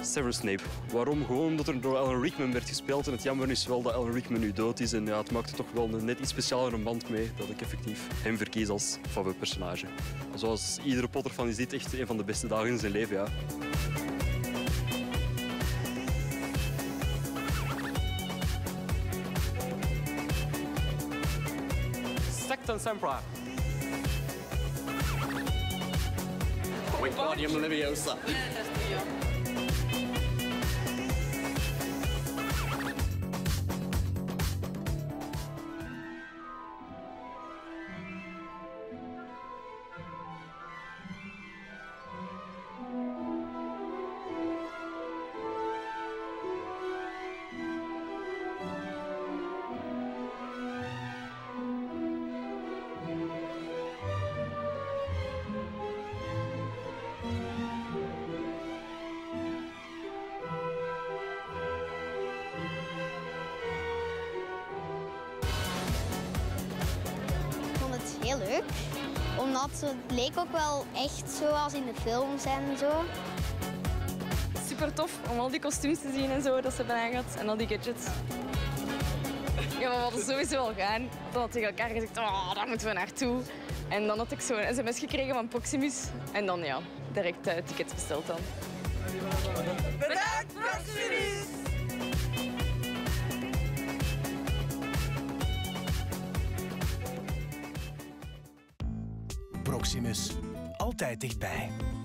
Severus Snape. Waarom? Gewoon omdat er door Alan Rickman werd gespeeld. En het jammer is wel dat Alan Rickman nu dood is. En ja, het maakt er toch wel een net iets specialere band mee dat ik effectief hem verkies als favoriet personage. Zoals iedere Potter-fan is dit echt een van de beste dagen in zijn leven, ja. Sectum Sempra. Wingardium Leviosa. Heel leuk, omdat het leek ook wel echt zoals in de films en zo. Super tof om al die kostuums te zien en zo dat ze hebben aangehad en al die gadgets. Ja, maar we hadden sowieso al gaan. Dan had tegen elkaar gezegd, oh, daar moeten we naartoe. En dan had ik zo een sms gekregen van Proximus en dan ja, direct tickets besteld dan. Bedankt Proximus! Proximus. Altijd dichtbij.